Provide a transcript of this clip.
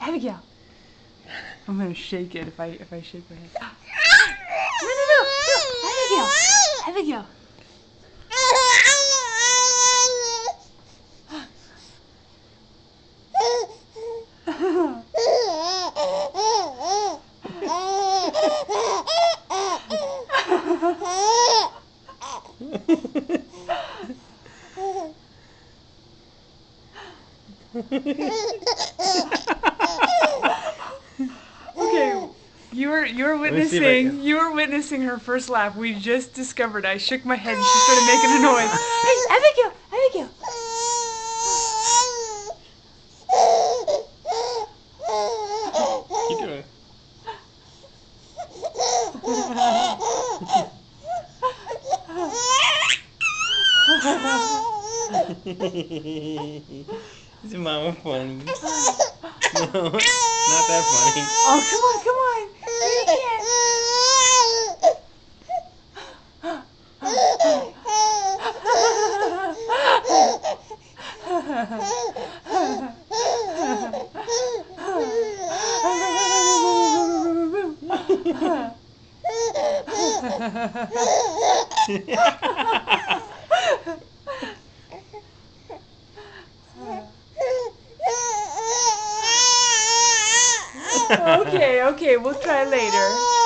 Abigail. I'm gonna shake it if I shake my head. No, Abigail. Okay, you were witnessing her first laugh. We just discovered. I shook my head and she started making a noise. Hey, Abigail! Keep doing it. Is your mama funny? No, not that funny. Oh, come on. Do it again. Okay, we'll try later.